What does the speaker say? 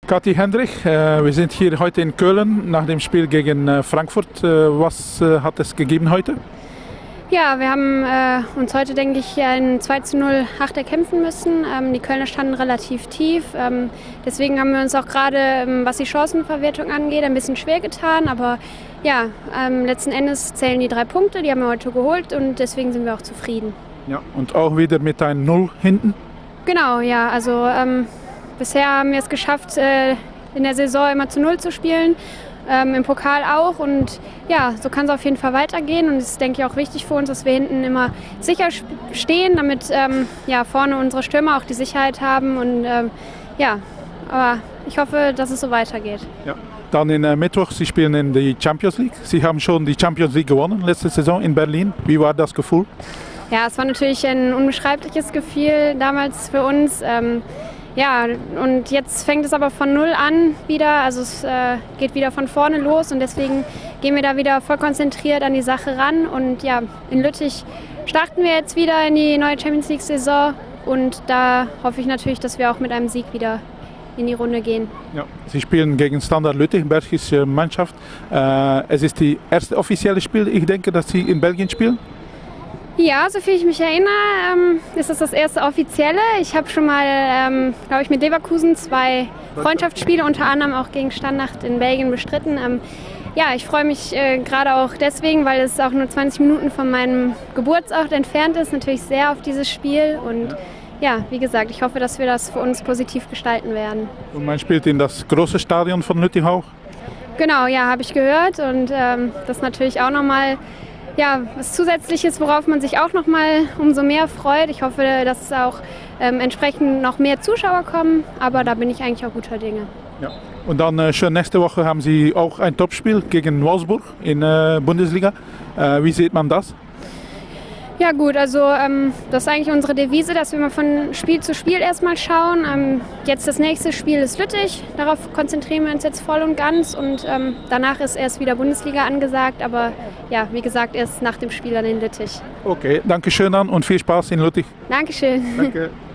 Kathi Hendrich, wir sind hier heute in Köln nach dem Spiel gegen Frankfurt. Was hat es gegeben heute? Ja, wir haben uns heute, denke ich, ein 2:0 hart erkämpfen müssen. Die Kölner standen relativ tief. Deswegen haben wir uns auch gerade, was die Chancenverwertung angeht, ein bisschen schwer getan. Aber ja, letzten Endes zählen die 3 Punkte, die haben wir heute geholt und deswegen sind wir auch zufrieden. Ja, und auch wieder mit einem 0 hinten? Genau, ja. Also bisher haben wir es geschafft, in der Saison immer zu 0 zu spielen. Im Pokal auch und ja, so kann es auf jeden Fall weitergehen und es ist, denke ich, auch wichtig für uns, dass wir hinten immer sicher stehen, damit ja, vorne unsere Stürmer auch die Sicherheit haben und ja, aber ich hoffe, dass es so weitergeht. Ja. Dann in Mittwoch, Sie spielen in die Champions League. Sie haben schon die Champions League gewonnen letzte Saison in Berlin. Wie war das Gefühl? Ja, es war natürlich ein unbeschreibliches Gefühl damals für uns. Ja, und jetzt fängt es aber von 0 an wieder, also es geht wieder von vorne los und deswegen gehen wir da wieder voll konzentriert an die Sache ran und ja, in Lüttich starten wir jetzt wieder in die neue Champions League Saison und da hoffe ich natürlich, dass wir auch mit einem Sieg wieder in die Runde gehen. Ja, Sie spielen gegen Standard Lüttich, belgische Mannschaft. Es ist das erste offizielle Spiel, ich denke, dass Sie in Belgien spielen? Ja, soviel ich mich erinnere, ist das erste offizielle. Ich habe schon mal, glaube ich, mit Leverkusen 2 Freundschaftsspiele, unter anderem auch gegen Standard in Belgien bestritten. Ja, ich freue mich gerade auch deswegen, weil es auch nur 20 Minuten von meinem Geburtsort entfernt ist, natürlich sehr auf dieses Spiel. Und ja, wie gesagt, ich hoffe, dass wir das für uns positiv gestalten werden. Und man spielt in das große Stadion von Lüttich auch? Genau, ja, habe ich gehört. Und das ist natürlich auch nochmal ja, was Zusätzliches, worauf man sich auch noch mal umso mehr freut. Ich hoffe, dass auch entsprechend noch mehr Zuschauer kommen, aber da bin ich eigentlich auch guter Dinge. Ja. Und dann schon nächste Woche haben Sie auch ein Topspiel gegen Wolfsburg in der Bundesliga. Wie sieht man das? Ja gut, also das ist eigentlich unsere Devise, dass wir mal von Spiel zu Spiel erstmal schauen. Jetzt das nächste Spiel ist Lüttich, darauf konzentrieren wir uns jetzt voll und ganz und danach ist erst wieder Bundesliga angesagt, aber ja, wie gesagt, erst nach dem Spiel dann in Lüttich. Okay, danke schön dann und viel Spaß in Lüttich. Dankeschön. Danke.